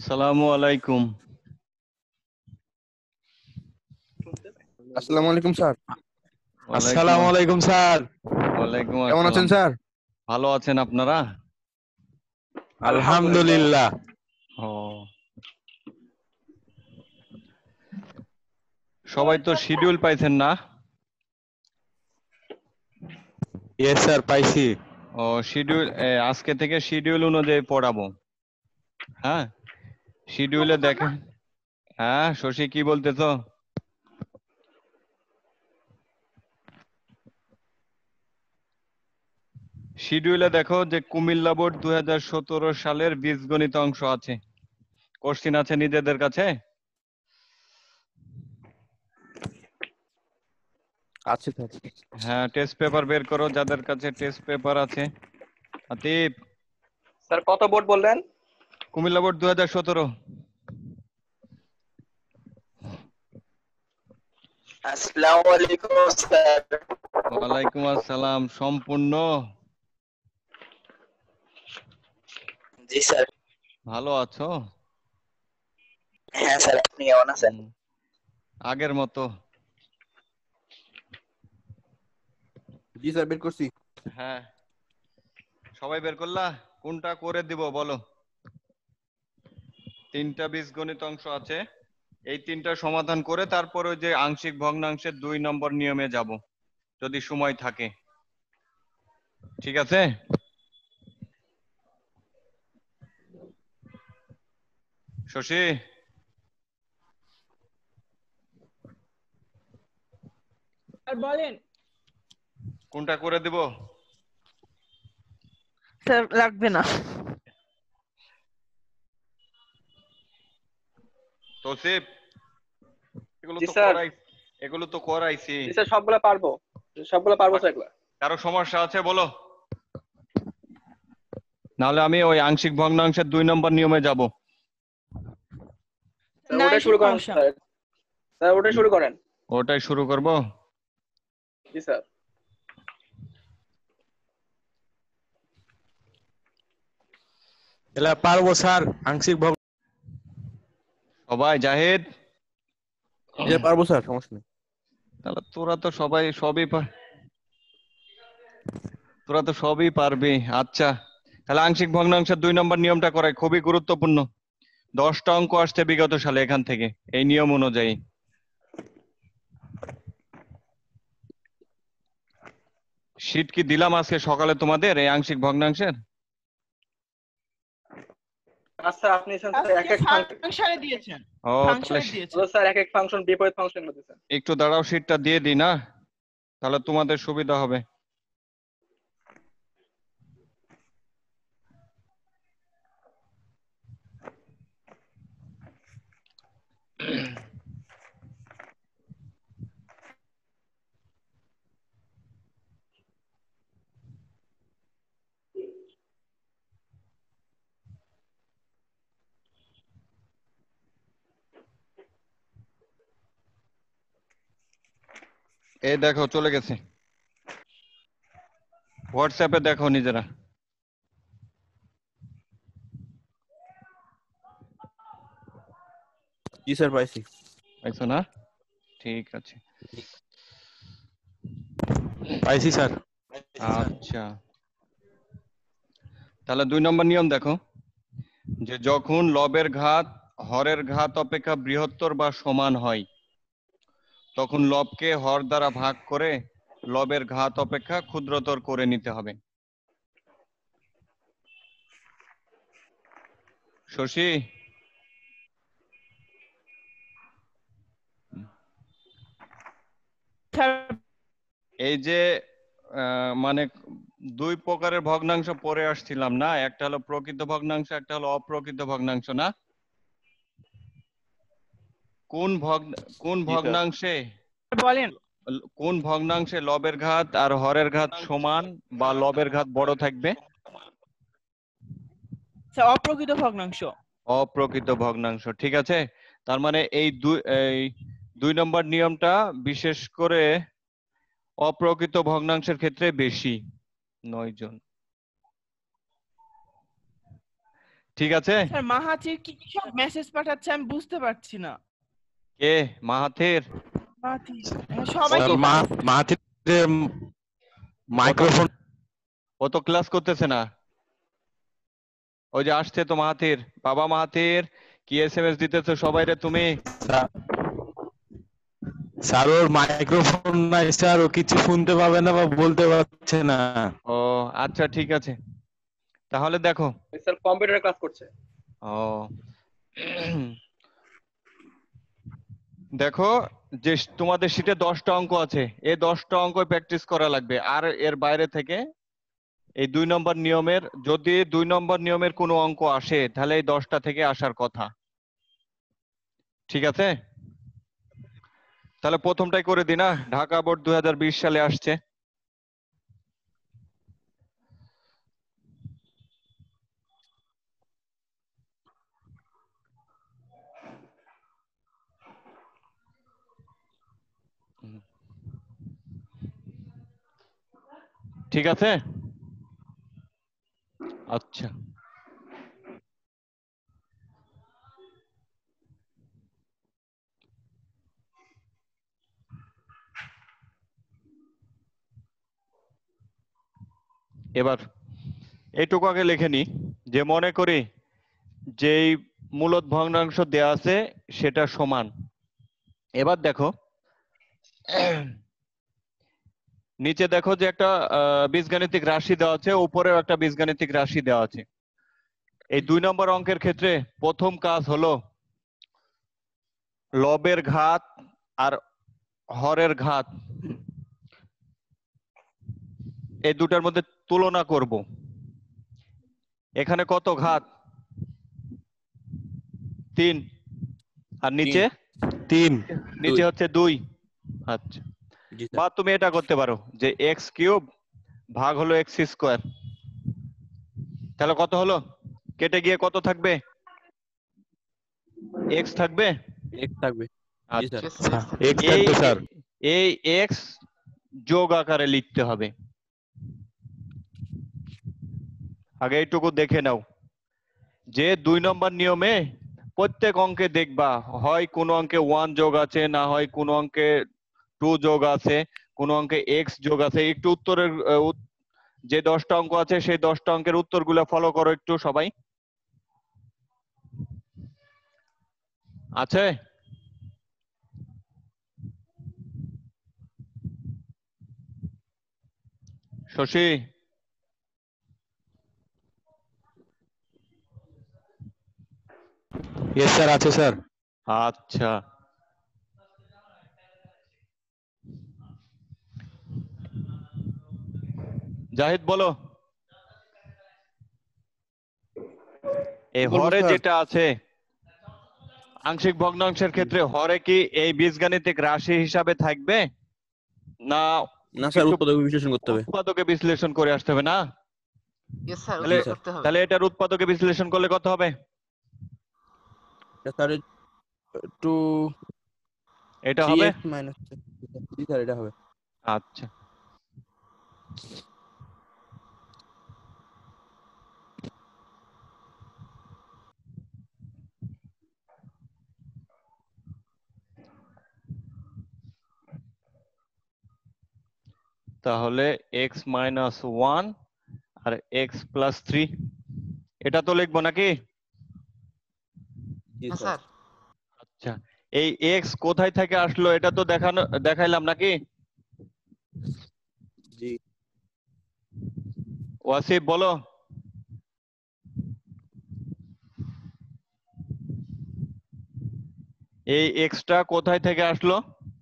আসসালামু আলাইকুম। আসসালামু আলাইকুম স্যার। আসসালামু আলাইকুম স্যার। ওয়ালাইকুম কেমন আছেন আসসালাম। স্যার? ভালো আছেন আপনারা? আলহামদুলিল্লাহ। ও, সবাই তো শিডিউল পাইছেন না? ইয়েস স্যার, পাইছি। ও, শিডিউল আজকে থেকে শিডিউল অনুযায়ী পড়াবো। হ্যাঁ, শিডিউলে দেখেন। হ্যাঁ, শশী কি বলতেছো? শিডিউলে দেখো যে কুমিল্লা বোর্ড 2017 সালের বীজগণিত অংশ আছে। কোশ্চিন আছে নিজেদের কাছে? আছে স্যার। হ্যাঁ, টেস্ট পেপার বের করো যাদের কাছে টেস্ট পেপার আছে। আতিফ, স্যার কত বোর্ড বললেন? কুমিল্লা বোর্ড 2017। আসসালামু আলাইকুম স্যার। ওয়ালাইকুম আসসালাম। সম্পূর্ণ জি স্যার। ভালো আছো? হ্যাঁ স্যার, আপনি কেমন আছেন? আগের মতো? জি স্যার, বের করছি। হ্যাঁ, সবাই বের করলা? কোনটা করে দিব বলো? তিনটা বীজগণিত অংশ আছে, এই তিনটা সমাধান করে তারপর ওই যে আংশিক ভগ্নাংশের 2 নম্বর নিয়মে যাব যদি সময় থাকে। ঠিক আছে? শশী, আর বলেন কোনটা করে দিব? স্যার, লাগবে না। তৌসিফ, এগুলো জি তো স্যার। করাইছি। জি স্যার, সবগুলা পারবো স্যার এগুলা। কারো সমস্যা আছে বলো, নাহলে আমি ওই আংশিক ভগ্নাংশের 2 নম্বর নিয়মে যাব। স্যার না, ওটাই শুরু করেন সমস্যা। স্যার। স্যার ওটাই শুরু করেন। ওটাই শুরু করব। জি স্যার। এলা পারবো স্যার, আংশিক ভগ্ন। সবাই জাহিদ? জি পারবো স্যার, সমস্যা নেই। তাহলে তোরা তো সবই পারবি। আচ্ছা, তাহলে আংশিক ভগ্নাংশের 2 নম্বর নিয়মটা করাই, খুবই গুরুত্বপূর্ণ। 10টা অঙ্ক আসছে বিগত সালে এখান থেকে এই নিয়ম অনুযায়ী। শীট কি দিলাম আজকে সকালে তোমাদের এই আংশিক ভগ্নাংশের? আচ্ছা, আপনি স্যার এক এক ফাংশনে দিয়েছেন। ও, ফাংশনে তাহলে দিয়েছেন। স্যার এক এক ফাংশন বিপরীত ফাংশন দিতেছেন। একটু দাঁড়াও, শীটটা দিয়ে দিই না, তাহলে তোমাদের সুবিধা হবে। এই দেখো চলে গেছে, হোয়াটসঅ্যাপে দেখো নিজেরা। জি স্যার, পাইছি। পাইছো না? ঠিক আছে। পাইছি স্যার। আচ্ছা, তাহলে 2 নম্বর নিয়ম দেখো, যে যখন লবের ঘাত হরের ঘাত অপেক্ষা বৃহত্তর বা সমান হয় তখন লবকে হর দ্বারা ভাগ করে লবের ঘাত অপেক্ষা ক্ষুদ্রতর করে নিতে হবে। শশী, এই যে মানে 2 প্রকারের ভগ্নাংশ পড়ে আসছিলাম না, একটা হলো প্রকৃত ভগ্নাংশ, একটা হলো অপ্রকৃত ভগ্নাংশ না? কোন ভগ্নাংশে বলেন। কোন ভগ্নাংশে লবের ঘাত আর হরের ঘাত সমান বা লবের ঘাত বড় থাকবে? স্যার, অপ্রকৃত ভগ্নাংশ। অপ্রকৃত ভগ্নাংশ, ঠিক আছে। তার মানে এই 2 নম্বর নিয়মটা বিশেষ করে অপ্রকৃত ভগ্নাংশের ক্ষেত্রে বেশি। 9 জন, ঠিক আছে? স্যার মাহাথির কি কি সব মেসেজ পাঠাচ্ছে আমি বুঝতে পারছি না। কে মাহাথির? মাহাথির সবাই স্যার মাহাথির মাইক্রোফোন ও তো ক্লাস করতেছে না। ওই যে আসছে তো মাহাথির, বাবা মাহাথির কি এসএমএস দিতেছো সবাইরে তুমি? স্যার ওর মাইক্রোফোন নাই স্যার, ও কিছু শুনতে পাবে না বা বলতে পারছে না। ও আচ্ছা ঠিক আছে, তাহলে দেখো। স্যার কম্পিউটারে ক্লাস করছে। ও দেখো যে তোমাদের শীটে 10টা অঙ্ক আছে, এই 10টা অঙ্ক প্র্যাকটিস করা লাগবে। আর এর বাইরে থেকে এই 2 নম্বর নিয়মের, যদি 2 নম্বর নিয়মের কোনো অঙ্ক আসে তাহলে এই 10টা থেকে আসার কথা। ঠিক আছে, তাহলে প্রথমটাই করে দিই না। ঢাকা বোর্ড 2020 সালে আসছে। ঠিক আছে, আচ্ছা এবার এইটুকু আগে লিখে নি, যে মনে করি যেই মূলদ ভগ্নাংশ দেয়া আছে সেটা সমান। এবার দেখো নিচে দেখো যে একটা বীজগাণিতিক রাশি দেওয়া আছে, উপরেও একটা বীজগাণিতিক রাশি দেওয়া আছে। এই 2 নম্বর অঙ্কের ক্ষেত্রে প্রথম কাজ হলো লবের ঘাত আর হরের ঘাত এই দুটার মধ্যে তুলনা করব। এখানে কত ঘাত? 3, আর নিচে 3। নিচে হচ্ছে 2। আচ্ছা, জি বা স্যার। তুমি এটা করতে পারো যে এক্স কিউব ভাগ হলো এক্স স্কোয়ার। তাহলে কত হলো? কেটে গিয়ে কত থাকবে? এক্স থাকবে। এক থাকবে। জি আচ্ছা, স্যার। এক্স থাকবে স্যার। এই এক্স যোগ আকারে লিখতে হবে। আগে এইটুকু দেখে নাও যে 2 নম্বর নিয়মে প্রত্যেক অঙ্কে দেখবা হয় কোন অঙ্কে 1 যোগ আছে, না হয় কোন অঙ্কে 2 যোগ আছে, কোন অঙ্কে এক্স যোগ আছে। একটু উত্তরের যে 10টা অঙ্ক আছে সেই 10টা অঙ্কের উত্তরগুলো ফলো করো একটু সবাই। আছে? শশী? ইয়েস স্যার, আছে স্যার। আচ্ছা, জাহিদ বলো। এই বলবো হরে স্যার? যেটা আছে আংশিক ভগ্নাংশের ক্ষেত্রে হরে কি এই বীজগাণিতিক রাশি হিসাবে থাকবে, না না স্যার, একটু উৎপাদক বিশ্লেষণ করতে হবে। উৎপাদকে বিশ্লেষণ করে আসতে হবে? না ইয়েস স্যার, তাহলে ওটা করতে হবে। তাহলে এটার উৎপাদকে বিশ্লেষণ করলে কত হবে? স্যার টু এটা হবে। X minus. জি স্যার, এটা হবে। আচ্ছা, তাহলে এক্স মাইনাস 1 আর এক্স প্লাস 3 এটা তো লিখবো নাকি? জি হ্যাঁ স্যার। স্যার। আচ্ছা, এই এক্স কোথায় থেকে আসলো এটা তো দেখাইলাম নাকি? জি ওয়াসিফ বলো। এই এক্সটা কোথায় থেকে আসলো?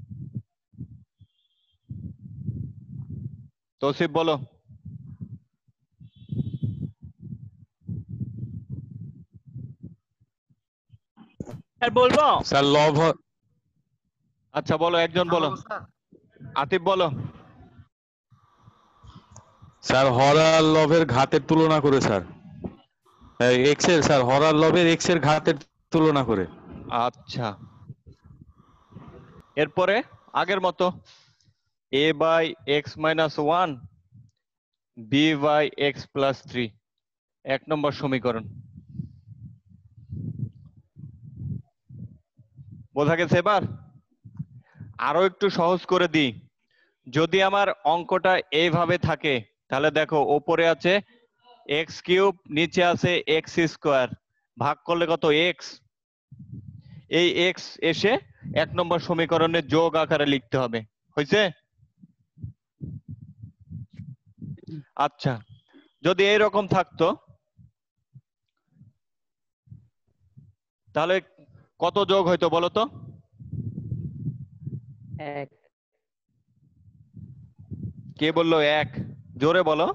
তৌসিফ বলো। স্যার বলবো? স্যার আচ্ছা বলো, একজন বলো। বলবো স্যার। আতিফ বলো। স্যার হর আর লবের ঘাতের তুলনা করে স্যার। এক্স এর স্যার, হর আর লবের এক্স এর ঘাতের তুলনা করে। আচ্ছা, এরপরে আগের মতো a by x minus 1 b by x plus 3 1 নম্বর সমীকরণ। বোঝা গেছে এবার? আরো একটু সহজ করে দিই। যদি আমার অঙ্কটা এইভাবে থাকে তাহলে দেখো ওপরে আছে এক্স কিউব, নিচে আছে এক্স স্কোয়ার, ভাগ করলে কত এক্স। এই এক্স এসে 1 নম্বর সমীকরণে যোগ আকারে লিখতে হবে। হয়েছে? আচ্ছা, যদি এইরকম থাকতো তাহলে কত যোগ হইতো বলো তো? এক। কে বললো এক? জোরে বলো।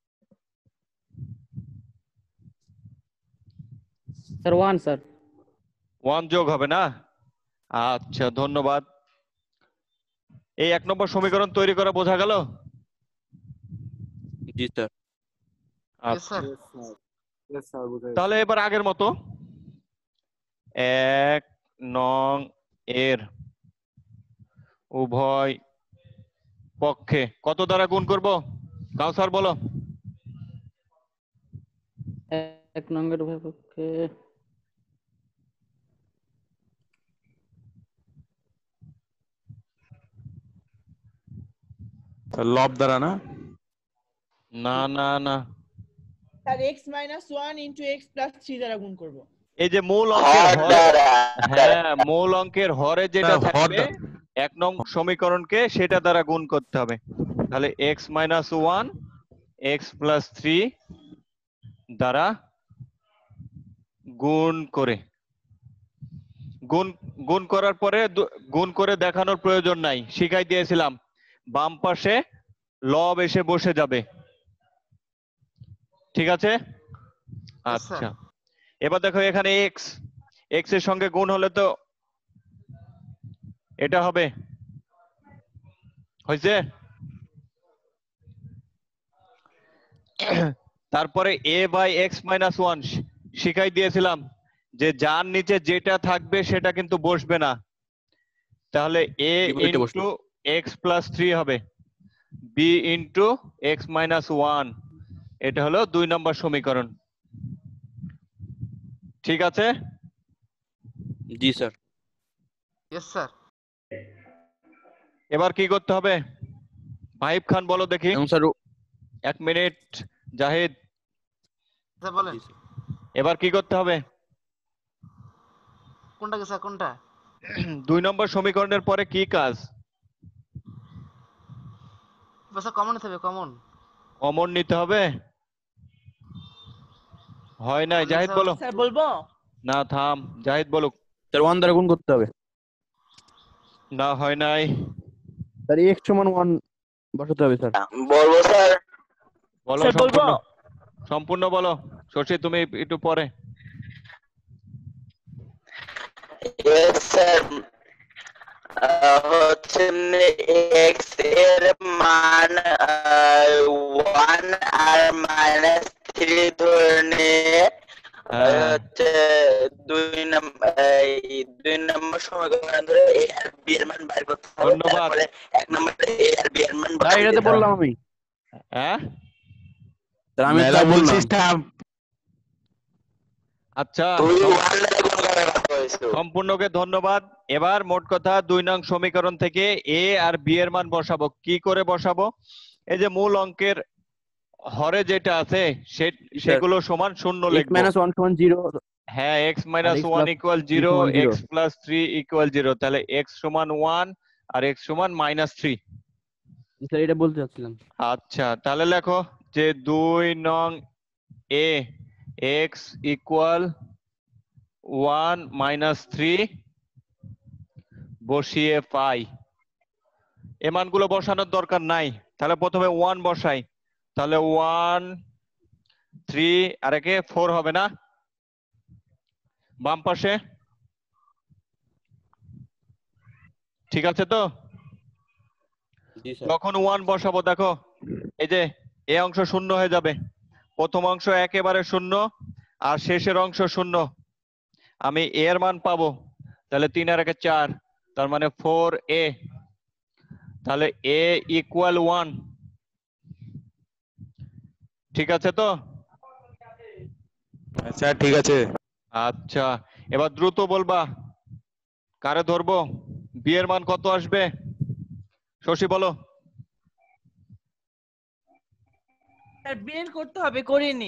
Sir 1 sir. 1 যোগ হবে না? আচ্ছা, ধন্যবাদ। এই 1 নম্বর সমীকরণ তৈরি করা বোঝা গেল? জি স্যার। Yes, sir. তাহলে এবার আগের মতো 1 নং এর উভয় পক্ষে কত দ্বারা গুণ করব? কাউসার বলো। 1 নঙ্গের উভয় পক্ষে লব দ্বারা না? না না না, স্যার x - 1 * x + 3 দ্বারা গুণ করব। এই যে মূল অঙ্কের হর, হ্যাঁ মূল অঙ্কের হরে যেটা হর থাকবে দ্বারা। 1 নং সমীকরণকে সেটা দ্বারা গুণ করতে হবে। তাহলে x - 1 x + 3 দ্বারা গুণ করে, গুণ গুণ করার পরে গুণ করে দেখানোর প্রয়োজন নাই, শিখাই দিয়েছিলাম। বাম পাশে লব এসে বসে যাবে। ঠিক আছে? আচ্ছা, এবার দেখো এখানে x, x এর সঙ্গে গুণ হলে তো এটা হবে। হয়েছে? তারপরে a/x - 1 শিখাই দিয়েছিলাম যে যার নিচে যেটা থাকবে সেটা কিন্তু বসবে না। তাহলে a বিপরীতে বসবে। * x + 3 হবে b * x - 1। এটা হলো 2 নম্বর সমীকরণ। ঠিক আছে? জি স্যার। Yes, sir. এবার কি করতে হবে? মাহিব খান বলো দেখি। এবং স্যার 1 মিনিট। জাহিদ, স্যার বলেন এবার কি করতে হবে? কোনটা কি স্যার কোনটা? 2 নম্বর সমীকরণের পরে কি কাজ? স্যার কমন নিতে হবে কমন। কমন নিতে হবে? হয় নাই, জাহিদ বলো। স্যার বলবো? না থাম, জাহিদ বলো। স্যার 1 দ্বারা গুণ করতে হবে। না হয় নাই। স্যার x = 1 বসাতে হবে স্যার। বলবো স্যার। বলো স্যার বলবো? সম্পূর্ণ, সম্পূর্ণ বলো। শশী তুমি একটু পরে। Yes, sir. হচ্ছে x এর মান 1 আর -3 ধরে নিয়ে হ্যাঁ, হচ্ছে 2 নম্বর সমীকরণ ধরে a আর b এর মান বের করতে হবে। ধন্যবাদ। তারপরে 1 নম্বরে a আর b এর মান স্যার বসাই এটাতে দিতে হবে। বললাম আমি। হ্যাঁ স্যার আমি মেলা তাই বললাম। বলছিস থাম। আচ্ছা, তুই 1 দ্বারা গুণ করার কথা বলছিস। সম্পূর্ণকে ধন্যবাদ। এবার মোট কথা 2 নং সমীকরণ থেকে a আর b এর মান বসাবো। কি করে বসাবো? এই যে মূল অঙ্কের হরে যেটা আছে সেগুলো সমান শূন্য x - লিখবো। 1 = 0। হ্যাঁ, x - 1 = 0, x + 3 = 0। তাহলে x = 1 আর x = -3। স্যার এটা বলতে চাচ্ছিলাম। আচ্ছা, তাহলে লেখো যে 2 নং a x = 1 - 3 বসিয়ে পাই। এ মানগুলো বসানোর দরকার নাই। তাহলে প্রথমে 1 বসাই। তাহলে 1 3 আর একে 4 হবে না? বাম পাশে ঠিক আছে তো? জি স্যার। যখন 1 বসাবো দেখো এই যে এই অংশ শূন্য হয়ে যাবে। প্রথম অংশ একেবারে শূন্য আর শেষের অংশ শূন্য। আমি a এর মান পাবো। তাহলে 3 আর একে 4, তার মানে 4a। তাহলে a = 1। ঠিক আছে তো? আচ্ছা ঠিক আছে। আচ্ছা, এবার দ্রুত বলবা। কারে ধরবো? বি এর মান কত আসবে? শশী বলো। স্যার বের করতে হবে, করিনি।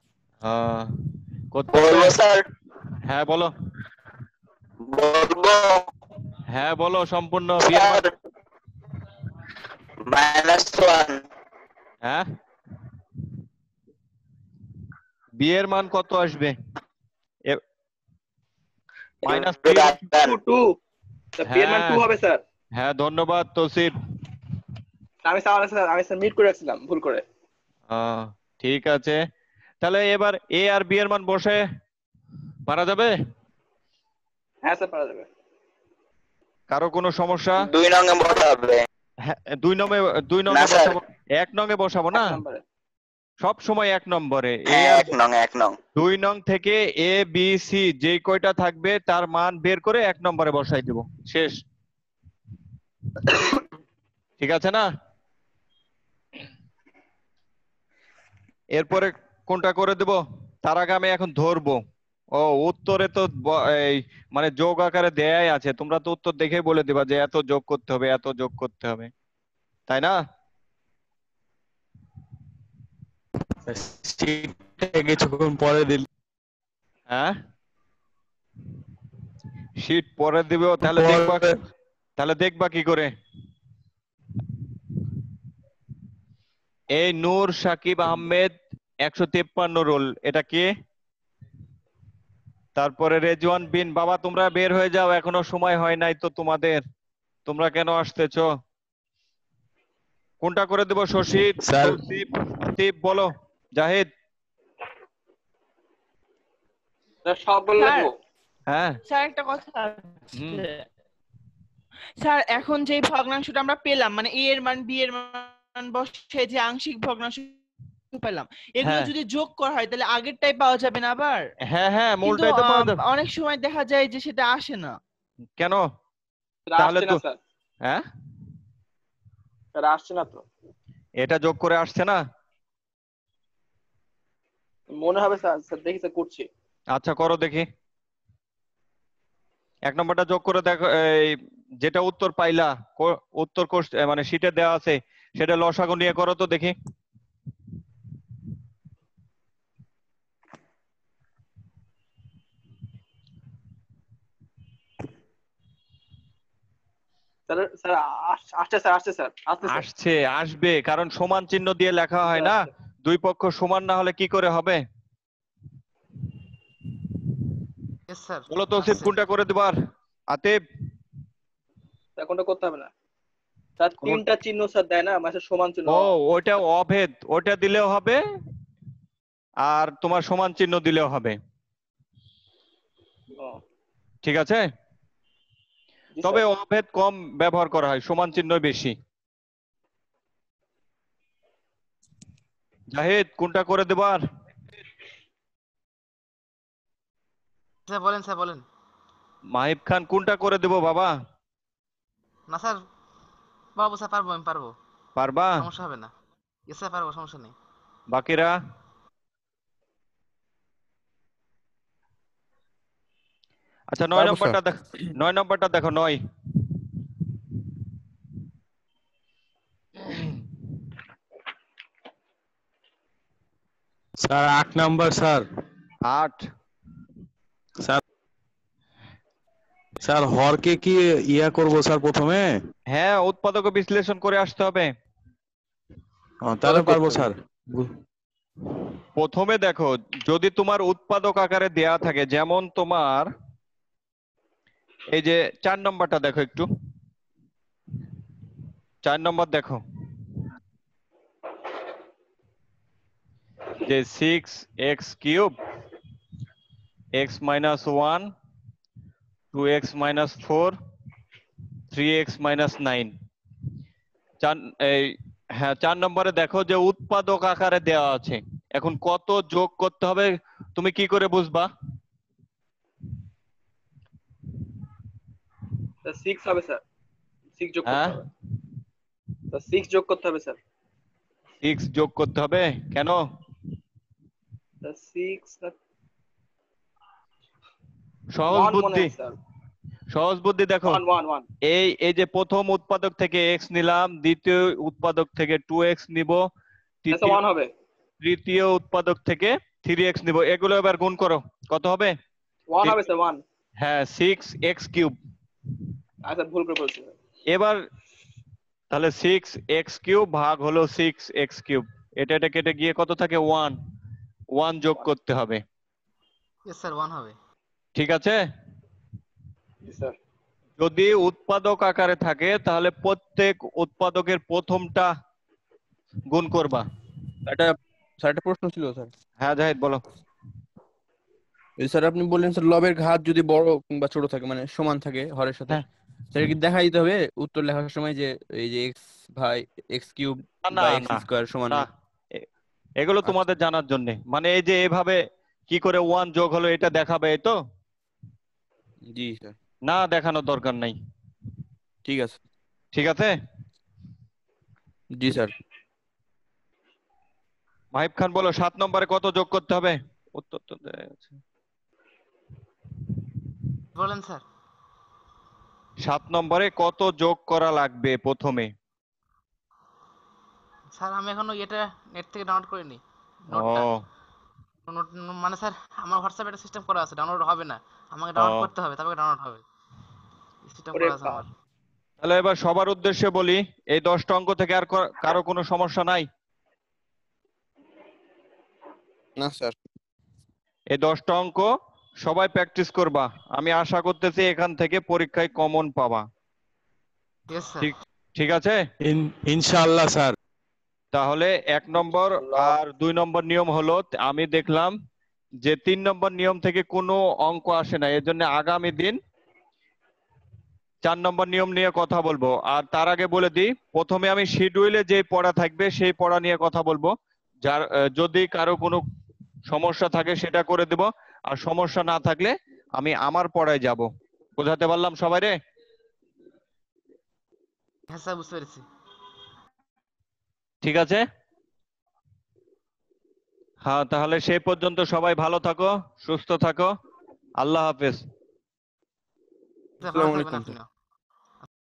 করতে হবে? বলবো স্যার, হ্যাঁ বলো। বলবো হ্যাঁ বলো সম্পূর্ণ। বি এর মান স্যার, -1। হ্যাঁ বি এর মান কত আসবে? -3। 2 স্যার বি এর মান 2 হবে স্যার। হ্যাঁ ধন্যবাদ তৌসিফ। আমি স্যার মিট করে রাখছিলাম ভুল করে। ঠিক আছে, তাহলে এবার এ আর বি এর মান বসে পারা যাবে? হ্যাঁ স্যার পারা যাবে। কারো কোনো সমস্যা? 2 নং এ বসাবে। হ্যাঁ, 2 নং না এ স্যার, বসাবো? 1 নং এ বসাবো না? 1 নম্বরে। সব সময় 1 নম্বরে। এ হ্যাঁ আর 1 নং। 2 নং থেকে এ বি সি যে কয়টা থাকবে তার মান বের করে 1 নম্বরে বসাই দেব, শেষ। ঠিক আছে না? এরপরে কোনটা করে দেব? তার আগে আমি এখন ধরবো। উত্তরে তো এই মানে যোগ আকারে দেয়াই আছে, তোমরা তো উত্তর দেখেই বলে দিবা যে এত যোগ করতে হবে, এত যোগ করতে হবে, তাই না? শীটটা কিছুক্ষণ পরে দিল। হ্যাঁ শীট পরে দিব, তাহলে দেখবা কি করে? এই নূর সাকিব আহমেদ 153 রোল, এটা কে? তারপরে রেজওয়ান বিন। বাবা তোমরা বের হয়ে যাও, এখনো সময় হয় নাই তো তোমাদের, তোমরা কেন আসতেছো? কোনটা করে দেব? শশী, স্যার। তৌসিফ বলো। জাহিদ। স্যার সব বললে স্যার, তো। হ্যাঁ স্যার একটা কথা আছে। স্যার এখন যে ভগ্নাংশটা আমরা পেলাম, মানে এ এর মান বি এর মান বসে যে আংশিক ভগ্নাংশ পেলাম, এগুলো হ্যাঁ যদি যোগ করা হয় তাহলে আগেরটাই পাওয়া যাবে না আবার? হ্যাঁ কিন্তু মূলটাই তো পাওয়া যাবে। অনেক সময় দেখা যায় যে সেটা আসে না। কেন? স্যার তাহলে আসছে তো না স্যার। হ্যাঁ স্যার আসছে না তো। এটা যোগ করে আসছে না? মনে হবে স্যার, স্যার দেখি স্যার করছি। আচ্ছা করো দেখি। 1 নম্বরটা যোগ করে দেখো, এই যেটা উত্তর পাইলা, উত্তর মানে শীটে দেওয়া আছে, সেটা লসাগু নিয়ে করো তো দেখি। স্যার স্যার আসছে স্যার, আসছে স্যার, আসছে স্যার। আসছে, আসবে, কারণ সমান চিহ্ন দিয়ে লেখা হয় না। আসছে। দুই পক্ষ সমান না হলে কি করে হবে? Yes sir. বলো তো সিপ কোনটা করে দিবার? আতিব। স্যার কোনটা করতে হবে না স্যার, 3টা চিহ্ন স্যার দেয় না, মানে সমান চিহ্ন। ওইটা অভেদ, ওইটা দিলেও হবে আর তোমার সমান চিহ্ন দিলেও হবে, ও, ঠিক আছে? জি তবে স্যার। অভেদ কম ব্যবহার করা হয়, সমান চিহ্ন বেশি। জাহিদ কোনটা করে দেবার? স্যার বলেন, স্যার বলেন। মাহিব খান কোনটা করে দেব বাবা? না স্যার, পারবো স্যার, পারবো, আমি পারবো, পারবা? সমস্যা হবে না। ইয়েস স্যার পারবো, সমস্যা নেই। বাকিরা? আচ্ছা 9 পারবো নম্বরটা দেখো, 9 নম্বরটা দেখো। 9 স্যার 8 নাম্বার স্যার। 8। স্যার হরকে কি ইয়া করব স্যার প্রথমে? হ্যাঁ উৎপাদক বিশ্লেষণ করে আসতে হবে। তাহলে পারবো স্যার। প্রথমে দেখো, যদি তোমার উৎপাদক আকারে দেয়া থাকে, যেমন তোমার এই যে 4 নম্বরটা দেখো একটু, 4 নম্বর দেখো, যে 6x³ x - 1 2x - 4 3x - 9। হ্যাঁ 4 নম্বরে দেখো যে উৎপাদক আকারে দেওয়া আছে, এখন কত যোগ করতে হবে তুমি কি করে বুঝবা? স্যার 6 হবে স্যার, 6 যোগ করতে হ্যাঁ হবে স্যার, 6 যোগ করতে হবে স্যার। 6 যোগ করতে হবে, কেন? স্যার 6 স্যার সহজ 1 মনে বুদ্ধি, হয় স্যার। সহজ বুদ্ধি দেখো, 1 1 1 এই এই যে প্রথম উৎপাদক থেকে এক্স নিলাম, দ্বিতীয় উৎপাদক থেকে 2x নিব, আচ্ছা 1 হবে, তৃতীয় উৎপাদক থেকে 3x নিব, এগুলো এবার গুণ করো, কত হবে? 1 হবে স্যার 1। হ্যাঁ 6x³ আচ্ছা ভুল করে বলছি। এবার তাহলে 6x³ ভাগ হলো 6x³, এটা কেটে গিয়ে কত থাকে? 1 1 যোগ করতে হবে, ইয়েস স্যার 1 হবে। ঠিক আছে? জি স্যার। যদি উৎপাদক আকারে থাকে তাহলে প্রত্যেক উৎপাদকের প্রথমটা গুণ করবা। এটা স্যার একটা প্রশ্ন ছিল স্যার। হ্যাঁ জাহিদ বলো। এই স্যার আপনি বললেন স্যার লবের ঘাত যদি বড় কিংবা ছোট থাকে মানে সমান থাকে হরের সাথে, হ্যাঁ। স্যার কি দেখা দিতে হবে উত্তর লেখার সময় যে এই যে এক্স ভাই x³ না বা না x² সমান না, এগুলো তোমাদের জানার জন্য, মানে এই যে এভাবে কি করে 1 যোগ হলো এটা দেখাবে, এই তো? জি স্যার না দেখানোর দরকার নাই, ঠিক আছে। ঠিক আছে? জি স্যার। মাহিব খান বলো 7 নম্বরে কত যোগ করতে হবে? উত্তর তো দেয়া আছে। বলেন স্যার। 7 নম্বরে কত যোগ করা লাগবে প্রথমে? স্যার আমি এখনো এটা নেট থেকে ডাউনলোড করিনি ও নোটটা। মানে স্যার আমার হোয়াটসঅ্যাপে একটা সিস্টেম করা আছে, ডাউনলোড হবে না, আমাকে ডাউনলোড করতে হবে তারপরে ডাউনলোড হবে, সিস্টেম ওরে করা আছে আমার। তাহলে এবার সবার উদ্দেশ্যে বলি, এই 10টা অঙ্ক থেকে আর কারো কোনো সমস্যা নাই? না স্যার। এই 10টা অঙ্ক সবাই প্র্যাকটিস করবা, আমি আশা করতেছি এখান থেকে পরীক্ষায় কমন পাবা, ইয়েস স্যার। ঠিক ঠিক আছে? ইনশাআল্লাহ স্যার। তাহলে 1 নম্বর আর 2 নম্বর নিয়ম হলো, আমি দেখলাম যে 3 নম্বর নিয়ম থেকে কোনো অঙ্ক আসে না, এর জন্য আগামী দিন 4 নম্বর নিয়ম নিয়ে কথা বলবো। আর তার আগে বলে দিই, প্রথমে আমি শিডিউলে যে পড়া থাকবে সেই পড়া নিয়ে কথা বলবো, যার যদি কারো কোনো সমস্যা থাকে সেটা করে দেব, আর সমস্যা না থাকলে আমি আমার পড়ায় যাব। বোঝাতে পারলাম সবাইরে? হ্যাঁ স্যার বুঝতে পেরেছি। ঠিক আছে? হ্যাঁ তাহলে সেই পর্যন্ত সবাই ভালো থাকো, সুস্থ থাকো, আল্লাহ হাফেজ। স্যার ভালো আসসালামু থাকবেন আলাইকুম। আপনিও।